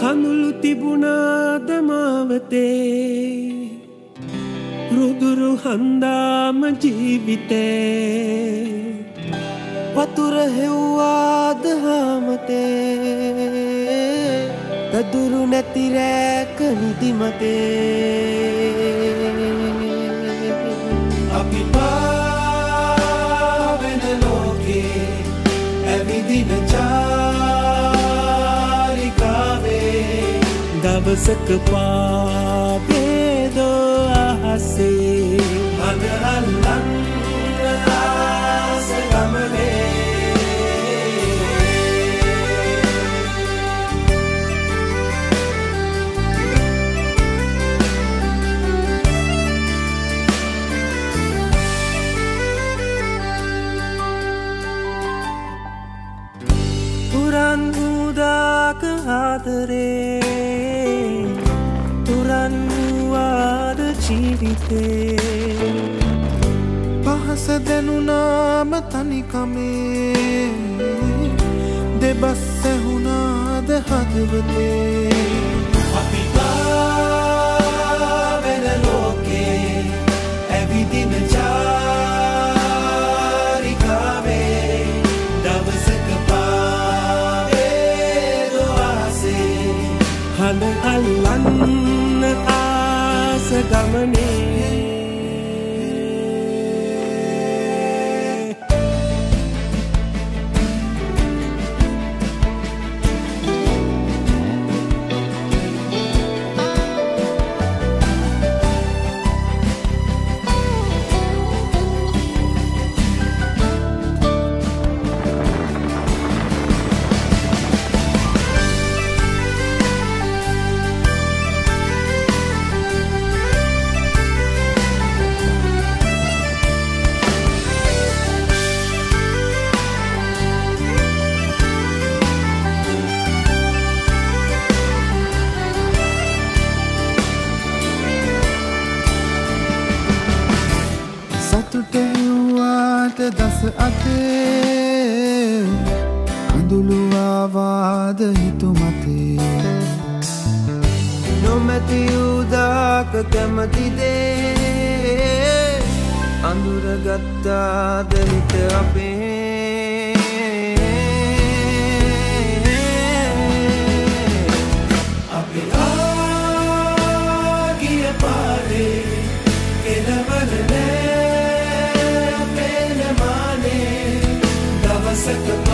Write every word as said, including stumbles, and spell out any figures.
කඳුළු තිබුණාද මාවතේ රුදුරු හන්දාම ජීවිතේ වතුර හෙව්වාද හාමතේ පැදුරු නැති රැක නිදිමතේ අපි පාවෙන ලෝකේ ඇවිදින චාරිකාවේ දවසක පාවේදෝ අහසේ හඳ අල්ලන්න ආස ගමනේ තුරන් උදාක ආදරේ තුරන් වූවාද ජීවිතේ පහස දැනුනාම තනිකමේ දෙබස් ඇහුණාද හදවතේ අපි පාවෙන ලෝකේ ඇවිදින චාරිකාවේ දවසක හඳ අල්ලන්න ආස ගමනේ සතුටෙව්වාට දස අතේ කඳුළු ආවාද හිතුමතේ නොමැති උදාක කැමති දේ අඳුරගත්තාද හිත අපේ අපි ආගිය පාරේ කෙලවර නෑ දවසක